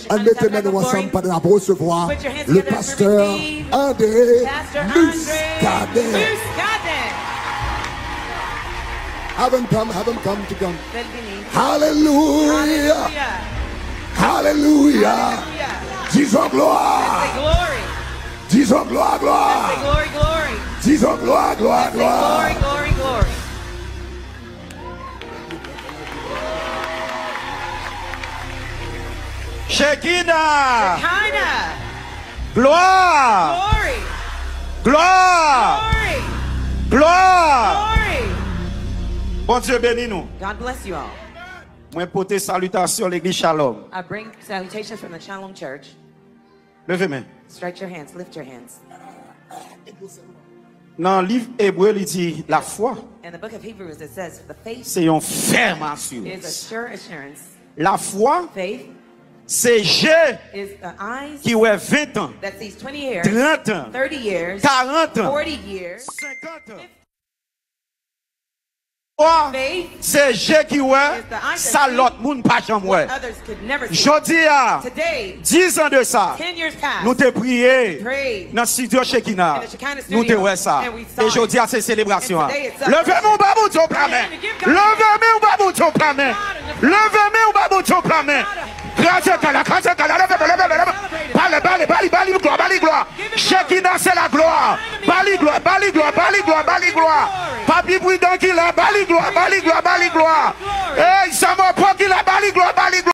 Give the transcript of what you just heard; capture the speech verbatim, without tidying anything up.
En mettez-nous ensemble pour recevoir le pasteur André Muscadin. Have him come, have him come to come. Hallelujah. Hallelujah. Disons gloire. Disons gloire, gloire. Disons gloire, gloire, gloire. Glory, glory, glory. Shekinah. Shekinah. Gloire. Glory. Gloire. Glory. Gloire. Glory. Bon Dieu bénis nous. God bless you all. Moi porter salutation l'église Shalom. I bring salutations from the Shalom Church. Levez main. Stretch your hands, lift your hands. Dans le livre hébreu, il dit la foi. In the book of Hebrews, it says the faith C'est une ferme is a assurance. sure assurance. La foi, Faith c'est G is the eyes qui a vingt ans, that sees twenty years, trente ans, thirty years, quarante ans, forty years. cinquante ans. Foi, c'est G qui a ça l'autre monde pas jamais. Others could never see. Je dis à Today, dix ans de ça, ten years past, nous te prié prayed dans le studio Shekinah. in the Shekinah Nous te studio, ouais ça. and we saw Et je it. dis à ces célébrations. And today it's Levez-moi pas pour ton plamé. Levez-moi pas pour ton plamé. Levez-moi pas pour ton plamé. Grâce à la grâce à la Bali, bali, bali, bali, gloire, bali, gloire. Shekinah, c'est la gloire. Bali, gloire, bali, gloire, bali, gloire, bali, gloire. Papi brûlant qui l'a, bali, gloire, bali, gloire, bali, gloire. Eh, ça m'a pas qui l'a, bali, gloire, bali, gloire.